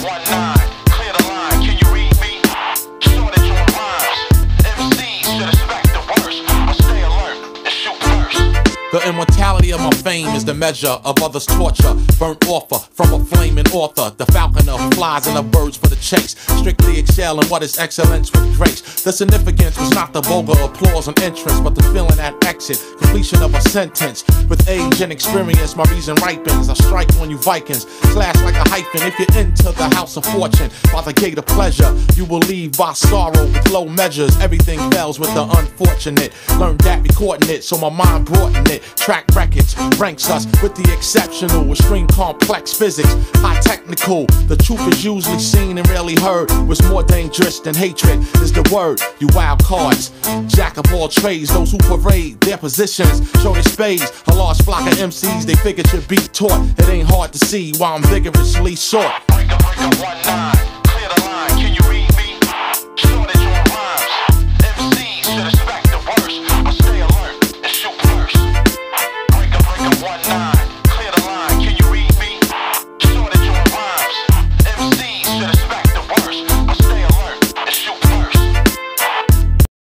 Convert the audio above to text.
clear the line, can you read me? Shortage on rhymes, MCs should expect the worst, but stay alert and shoot first. The immortality of my fame is the measure of others' torture. Burnt offer from a flaming author. The falconer who flies in the birds for the chase. Strictly excel in what is excellence with grace. The significance was not the vulgar applause and interest, but the feeling at exit, completion of a sentence. With age and experience, my reason ripens. I strike on you Vikings, clash like a hyphen. If you're into the house of fortune, by the gate of pleasure, you will leave by sorrow with low measures. Everything fails with the unfortunate. Learned that recording it, so my mind brought in it. Track records ranks us with the exceptional, extreme complex physics, high technical. The truth is usually seen and rarely heard. What's more dangerous than hatred is the word. You wild cards, jack of all trades, those who parade their positions, show their spades. A large flock of MCs, they figure should be taught. It ain't hard to see why I'm vigorously sought. Break a 1-9.